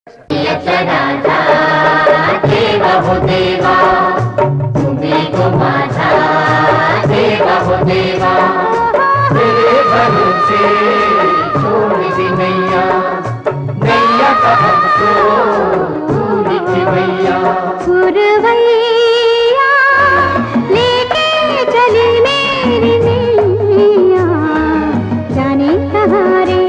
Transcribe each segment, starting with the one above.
देवा हो देवा तुम्ही तो माझा देवा हो देवा तेरे भरोसे छोड़ दी नैया नैया का हमको तू लिखी मैया पुरवैया लेके चली मेरी नैया जाने कहाँ रे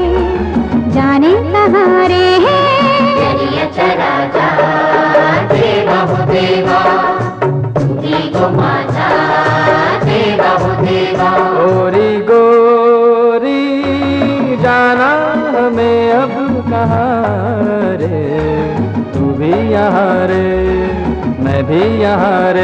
चरा जा देवा हो देवा तुम्ही तो माझा देवा हो देवा गोरी गोरी जाना हमें अब कहाँ रे तू भी यहाँ रे मैं भी यहाँ रे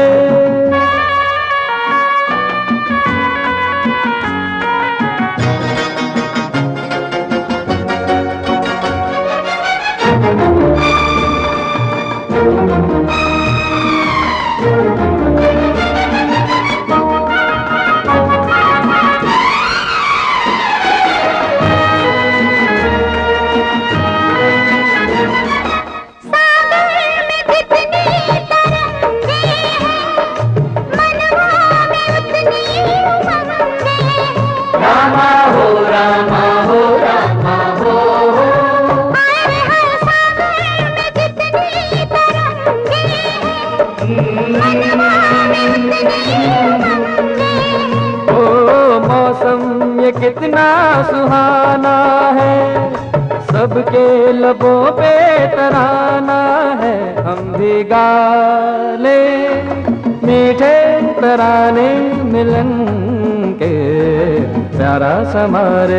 मौसम ये कितना सुहाना है सबके लबों पे तराना है हम भी गा ले मीठे तराने मिलन के प्यारा समारे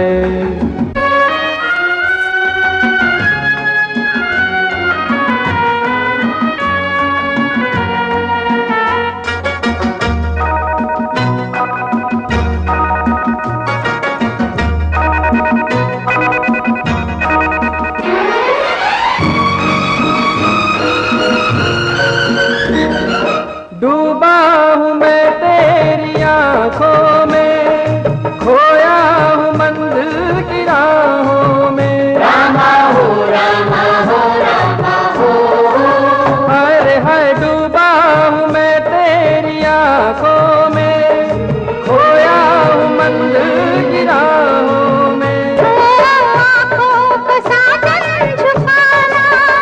डूबा हूँ मैं तेरी आँखों में खोया हूँ मंजिल की राहों में रामा हो रामा हो रामा हो हाय हाय डूबा हूँ मैं तेरी आँखों में खोया हूँ मंजिल की राहों में आँखों को साजन छुपाना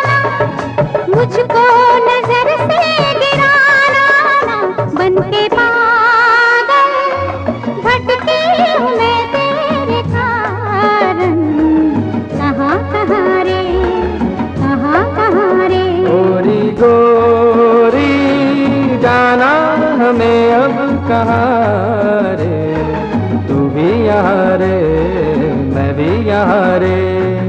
मुझको नजर से बनके पागल भटकी हूँ मैं तेरे कारण कहाँ रे गोरी गोरी जाना हमें अब कहाँ रे तू भी यहाँ रे मैं भी यहाँ रे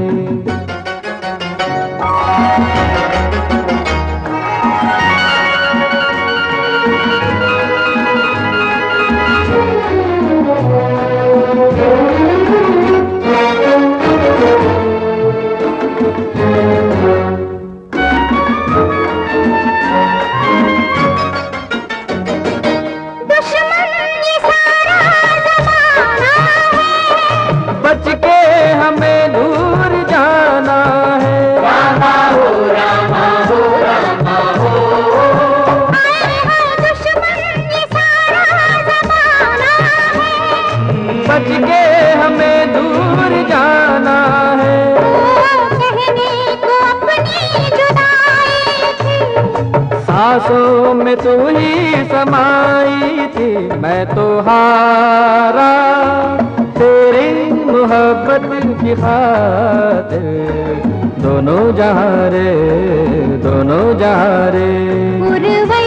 बच के हमें दूर जाना है रामा हो रामा हो रामा हो दुश्मन ये सारा ज़माना है बच के हमें दूर जाना है कहने को अपनी जुदाई थी सांसों में तू ही समाई थी मैं तो हारा तेरी मोहब्बत की खातिर दोनों जहाँ रे